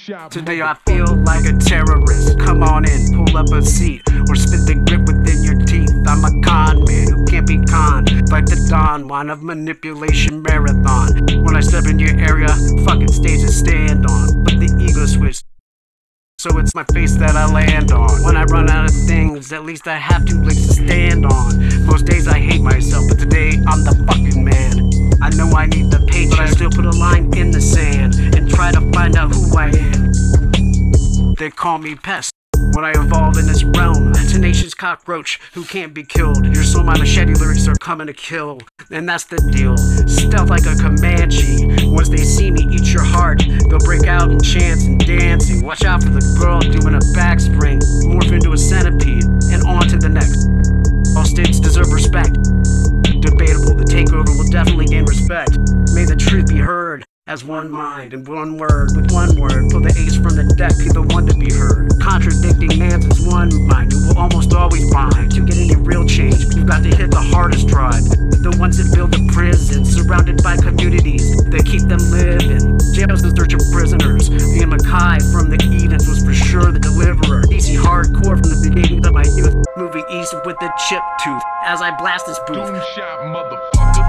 Today I feel like a terrorist. Come on in, pull up a seat, or spit the grip within your teeth. I'm a con man who can't be conned, like the Don Juan of manipulation marathon. When I step in your area, fucking stage to stand on. But the ego switch, so it's my face that I land on. When I run out of things, at least I have 2 legs to stand on. Most days I hate myself, but today I'm the fucking man. I know I need the paycheck, but I still put a line in the sand and try to find out who I am. They call me pest when I evolve in this realm. A tenacious cockroach who can't be killed. Your soul, my machete lyrics are coming to kill, and that's the deal. Stealth like a Comanche. Once they see me eat your heart, they'll break out in chants and dancing. Watch out for the girl doing a backspring, morph into a centipede, and on to the next. All states deserve respect. Debatable, the takeover will definitely gain respect. May the truth be heard as one mind and one word. With one word, pull the ace from the deck, be the one to be heard. Contradicting mans is one mind who will almost always bind. To get any real change, you've got to hit the hardest drive. The ones that build the prisons, surrounded by communities that keep them living. Jails in search of prisoners. Ian MacKaye from the Edens was for sure the deliverer. DC hardcore from the beginning of my youth. Movie East with the chip tooth as I blast this booth. Doom shot, motherfucker.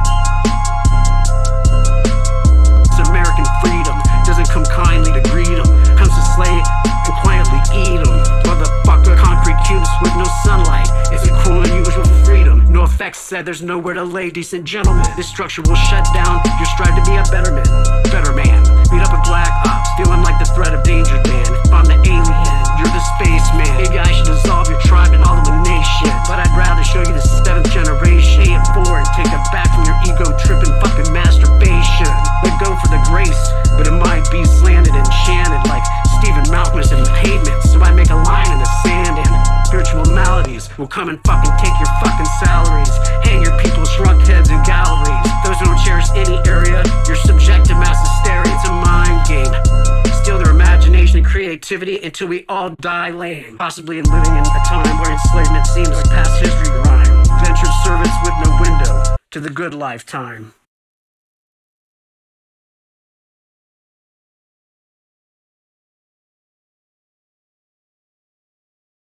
American freedom doesn't come kindly to greet them, comes to slay and quietly eat them. Motherfucker, concrete cubes with no sunlight. It's a cruel and unusual freedom. No effects said, there's nowhere to lay, decent gentlemen. This structure will shut down your strive to be a better man. Meet up with black ops, feeling like the threat of danger, man. If I'm the alien, you're the spaceman. Maybe I should dissolve your tribe and all of the nation, but I'd rather show you the 7th generation. Pay it forward, take it back from your ego tripping fucking masturbation. Let go for the grace, but it might be slanted and enchanted like Stephen Malkmus and pavement. So I make a line in the sand and spiritual maladies will come and fucking take your fucking salaries. Hang your people's shrunk heads in galleries. Those who don't cherish any area, you're subject to mass hysteria. It's a mind game. Steal their imagination and creativity until we all die laying. Possibly living in a time where enslavement seems like past history rhyme. Ventured service with no window to the good lifetime.